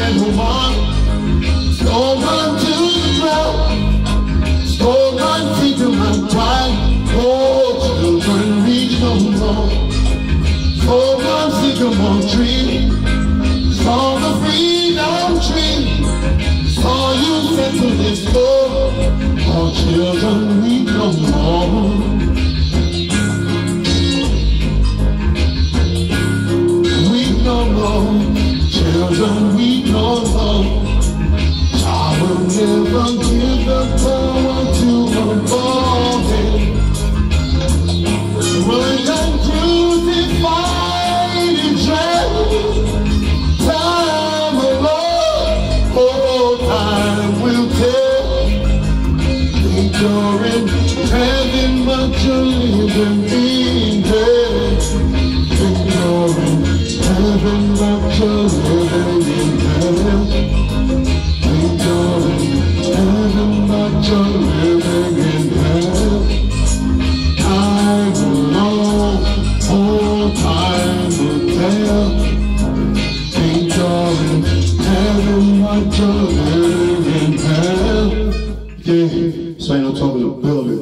911. Stolen to the ground. Stolen feet to my pride. Oh, children reach no more. Stolen sycamore tree. Saw the freedom tree. Saw you set to this door. Oh, children reach no more. Children, we know I will never give the power to above it. We're going to defy the dread. Time alone, oh, time will tell. Think you're in heaven, but you're living in dead. Think you're in heaven, but you're living in hell. Think you're in heaven, but you're living in hell. Time will know, oh, time will tell. Think you're in heaven, but you're living in hell. Yeah, so ain't no talking to building.